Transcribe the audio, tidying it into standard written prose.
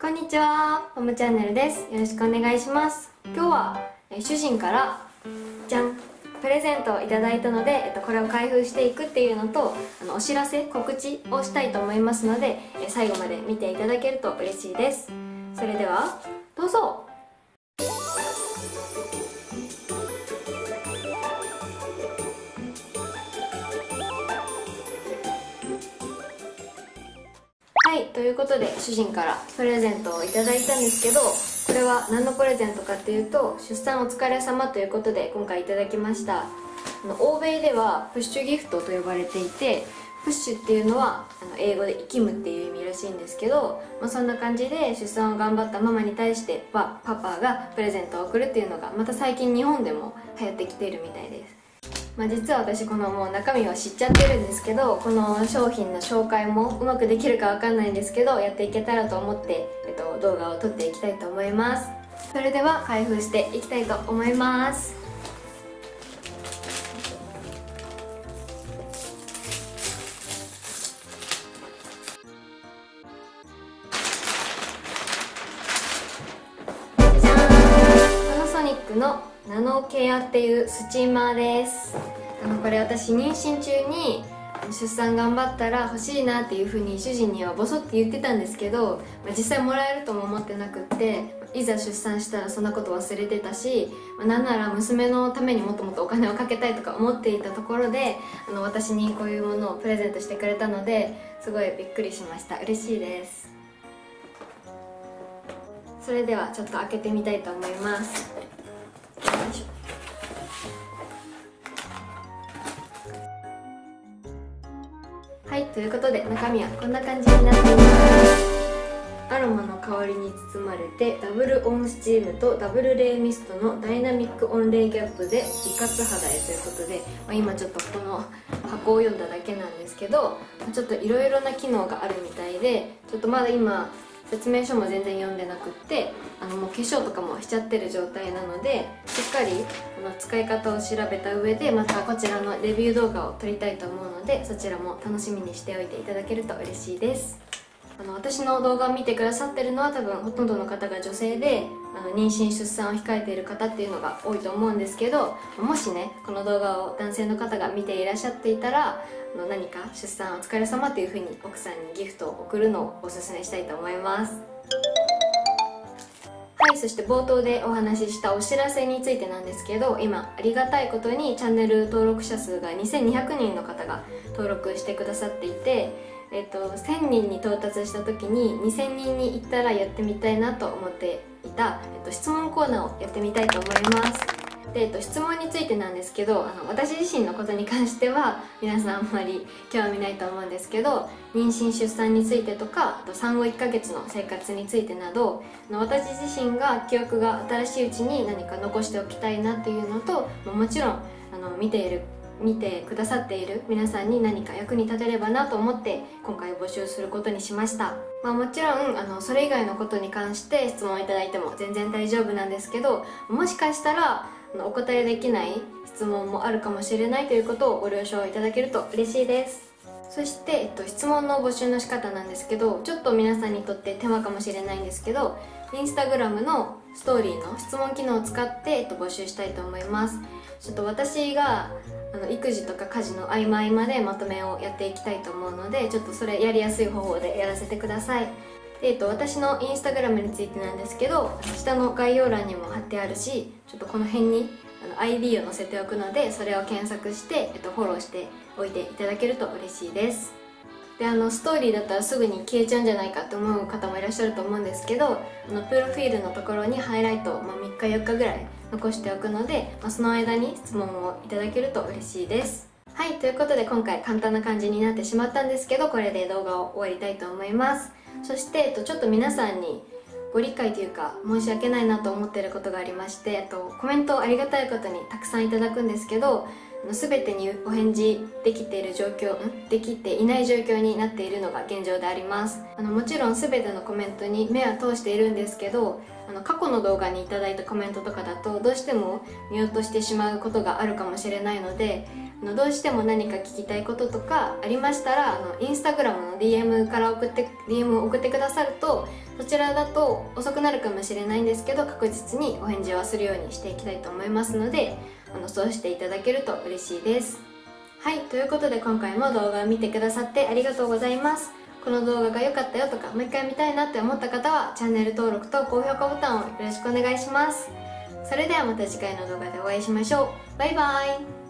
こんにちは、ポムチャンネルです。よろしくお願いします。今日は主人からじゃんプレゼントをいただいたので、これを開封していくっていうのとお知らせ告知をしたいと思いますので、最後まで見ていただけると嬉しいです。それではどうぞ。はい、ということで主人からプレゼントをいただいたんですけど、これは何のプレゼントかっていうと、出産お疲れ様ということで今回いただきました。欧米ではプッシュギフトと呼ばれていて、プッシュっていうのは英語で生きむっていう意味らしいんですけど、そんな感じで出産を頑張ったママに対してパパがプレゼントを贈るっていうのがまた最近日本でも流行ってきているみたいです。実は私このもう中身は知っちゃってるんですけど、この商品の紹介もうまくできるかわかんないんですけど、やっていけたらと思って、動画を撮っていきたいと思います。それでは開封していきたいと思います。じゃじゃーん、パナソニックのナノケアっていうスチーマーです。これ私妊娠中に出産頑張ったら欲しいなっていう風に主人にはボソって言ってたんですけど、実際もらえるとも思ってなくって、いざ出産したらそんなこと忘れてたし、なんなら娘のためにもっともっとお金をかけたいとか思っていたところで、私にこういうものをプレゼントしてくれたので、すごいびっくりしました。嬉しいです。それではちょっと開けてみたいと思います。よいしょ。はい、ということで中身はこんな感じになっています。アロマの香りに包まれて、ダブルオンスチームとダブルレイミストのダイナミック温冷ギャップで美活肌へということで、今ちょっとこの箱を読んだだけなんですけど、ちょっといろいろな機能があるみたいで、ちょっとまだ今説明書も全然読んでなくって、もう化粧とかもしちゃってる状態なので、しっかり使い方を調べた上でまたこちらのレビュー動画を撮りたいと思うので、そちらも楽しみにしておいていただけると嬉しいです。私の動画を見てくださってるのは多分ほとんどの方が女性で、妊娠出産を控えている方っていうのが多いと思うんですけど、もしねこの動画を男性の方が見ていらっしゃっていたら、何か出産お疲れ様っていう風に奥さんにギフトを贈るのをおすすめしたいと思います。はい、そして冒頭でお話ししたお知らせについてなんですけど、今ありがたいことにチャンネル登録者数が2200人の方が登録してくださっていて、1000人に到達した時に2000人に行ったらやってみたいなと思っていた、質問コーナーをやってみたいと思います。で、質問についてなんですけど、私自身のことに関しては皆さんあんまり興味ないと思うんですけど、妊娠出産についてとか、あと産後1ヶ月の生活についてなど、私自身が記憶が新しいうちに何か残しておきたいなっていうのと、もちろん見てくださっている皆さんに何か役に立てればなと思って今回募集することにしました。もちろんそれ以外のことに関して質問いただいても全然大丈夫なんですけど、もしかしたらお答えできない質問もあるかもしれないということをご了承いただけると嬉しいです。そして、質問の募集の仕方なんですけど、ちょっと皆さんにとって手間かもしれないんですけど、インスタグラムのストーリーの質問機能を使って、募集したいと思います。ちょっと私が育児とか家事の合間合間でまとめをやっていきたいと思うので、ちょっとそれやりやすい方法でやらせてください。で、私のインスタグラムについてなんですけど、下の概要欄にも貼ってあるし、ちょっとこの辺にID を載せておくので、それを検索して、フォローしておいていただけると嬉しいです。で、ストーリーだったらすぐに消えちゃうんじゃないかって思う方もいらっしゃると思うんですけど、プロフィールのところにハイライトを、3日4日ぐらい残しておくので、その間に質問をいただけると嬉しいです。はい、ということで今回簡単な感じになってしまったんですけど、これで動画を終わりたいと思います。そして、ちょっと皆さんにご理解というか申し訳ないなと思っていることがありまして、コメントをありがたいことにたくさんいただくんですけど、全てにお返事できている状況、できていない状況になっているのが現状であります。もちろん全てのコメントに目は通しているんですけど、過去の動画にいただいたコメントとかだとどうしても見落としてしまうことがあるかもしれないので、どうしても何か聞きたいこととかありましたら、インスタグラムの DM を送ってくださると、 そちらだと遅くなるかもしれないんですけど、確実にお返事はするようにしていきたいと思いますので、そうしていただけると嬉しいです。はい、ということで今回も動画を見てくださってありがとうございます。この動画が良かったよとか、もう一回見たいなって思った方はチャンネル登録と高評価ボタンをよろしくお願いします。それではまた次回の動画でお会いしましょう。バイバイ。